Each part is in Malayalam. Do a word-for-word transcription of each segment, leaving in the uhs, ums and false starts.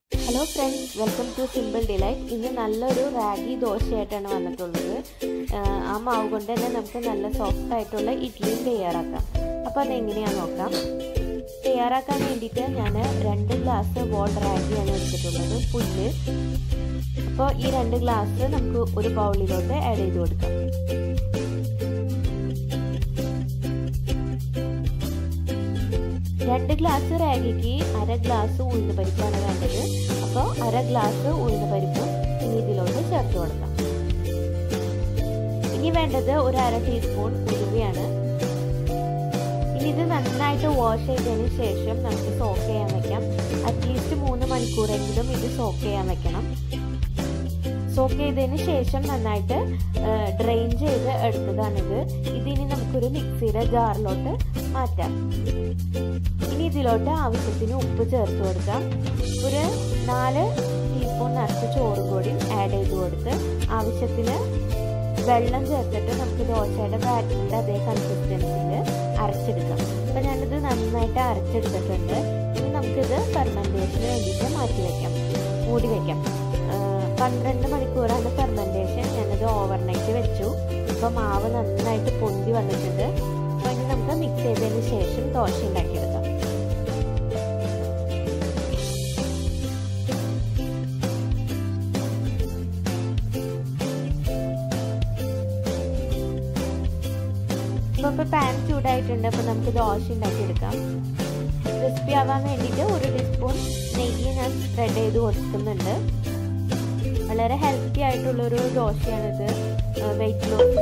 Hello friends, welcome to Simple Delight. ഇന്ന് നല്ലൊരു റാഗി ദോശയായിട്ടാണ് വന്നിട്ടുള്ളത്. ആ മാവ് കൊണ്ട് തന്നെ നമുക്ക് നല്ല സോഫ്റ്റ് ആയിട്ടുള്ള ഇഡ്ഡലിയും തയ്യാറാക്കാം. അപ്പോൾ അതെങ്ങനെയാണെന്ന് നോക്കാം. തയ്യാറാക്കാൻ വേണ്ടിയിട്ട് ഞാൻ രണ്ട് ഗ്ലാസ് വാട്ടർ റാഗിയാണ് എടുത്തിട്ടുള്ളത്, പുല്ല്. അപ്പോൾ ഈ രണ്ട് ഗ്ലാസ് നമുക്ക് ഒരു ബൗളിലോട്ട് ആഡ് ചെയ്ത് കൊടുക്കാം. രണ്ട് ഗ്ലാസ് റാഗിക്ക് അര ഗ്ലാസ് ഉഴുന്ന് പരിപ്പാണ് വേണ്ടത്. അപ്പോൾ അര ഗ്ലാസ് ഉഴുന്ന് പരിപ്പ് ഇനി ഇതിലോട്ട് ചേർത്ത് കൊടുക്കാം. ഇനി വേണ്ടത് ഒരു അര ടീസ്പൂൺ ഉലുവയാണ്. ഇനി ഇത് നന്നായിട്ട് വാഷ് ചെയ്തതിന് ശേഷം നമുക്ക് സോക്ക് ചെയ്യാൻ വെക്കാം. അറ്റ്ലീസ്റ്റ് മൂന്ന് മണിക്കൂറെങ്കിലും ഇത് സോക്ക് ചെയ്യാൻ വെക്കണം. സോക്ക് ചെയ്തതിന് ശേഷം നന്നായിട്ട് ഡ്രെയിൻ ചെയ്ത് എടുത്തതാണിത്. ഇതിനി നമുക്കൊരു മിക്സിയുടെ ജാറിലോട്ട് മാറ്റാം. ഇനി ഇതിലോട്ട് ആവശ്യത്തിന് ഉപ്പ് ചേർത്ത് കൊടുക്കാം. ഒരു നാല് ടീസ്പൂൺ നിറച്ച് ചോറും കൂടി ആഡ് ചെയ്ത് കൊടുത്ത് ആവശ്യത്തിന് വെള്ളം ചേർത്തിട്ട് നമുക്ക് ദോശയുടെ ബാറ്ററിൻ്റെ അതേ കൺസിസ്റ്റൻസിയിൽ അരച്ചെടുക്കാം. അപ്പം ഞാനിത് നന്നായിട്ട് അരച്ചെടുത്തിട്ടുണ്ട്. ഇനി നമുക്കിത് ഫെർമെൻറ്റേഷന് വേണ്ടിയിട്ട് മാറ്റി വയ്ക്കാം, മൂടി വയ്ക്കാം. പന്ത്രണ്ട് മണിക്കൂറാണ് ഫെർമെൻറ്റേഷൻ. ഞാനത് ഓവർനൈറ്റ് വെച്ചു. ഇപ്പോൾ മാവ് നന്നായിട്ട് പൊന്തി വന്നിട്ടുണ്ട്. അപ്പോൾ ഇനി നമുക്ക് മിക്സ് ചെയ്തതിന് ശേഷം ദോശ ഉണ്ടാക്കിയെടുക്കാം. ഇപ്പോൾ ഇപ്പോൾ പാൻ ചൂടായിട്ടുണ്ട്. അപ്പോൾ നമുക്ക് ദോശ ഉണ്ടാക്കിയെടുക്കാം. ക്രിസ്പി ആവാൻ വേണ്ടിയിട്ട് ഒരു ടീസ്പൂൺ നെയ്യ് ഞാൻ സ്പ്രെഡ് ചെയ്ത് കൊടുക്കുന്നുണ്ട്. വളരെ ഹെൽത്തി ആയിട്ടുള്ളൊരു ദോശയാണിത്. വെയിറ്റ് ലോസ്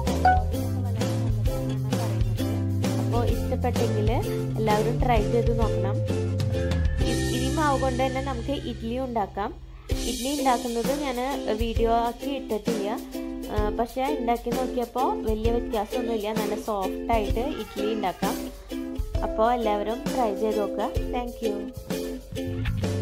അപ്പോൾ ഇഷ്ടപ്പെട്ടെങ്കിൽ എല്ലാവരും ട്രൈ ചെയ്ത് നോക്കണം. ഈ മാവ് കൊണ്ട് തന്നെ നമുക്ക് ഇഡ്ഡലി ഉണ്ടാക്കാം. ഇഡ്ഡലി ഉണ്ടാക്കുന്നത് ഞാൻ വീഡിയോ ആക്കി ഇട്ടിട്ടില്ല, പക്ഷേ ഉണ്ടാക്കി നോക്കിയപ്പോൾ വലിയ വ്യത്യാസമൊന്നുമില്ല. നല്ല സോഫ്റ്റായിട്ട് ഇഡ്ഡലി ഉണ്ടാക്കാം. അപ്പോൾ എല്ലാവരും ട്രൈ ചെയ്ത് നോക്കുക. Thank U.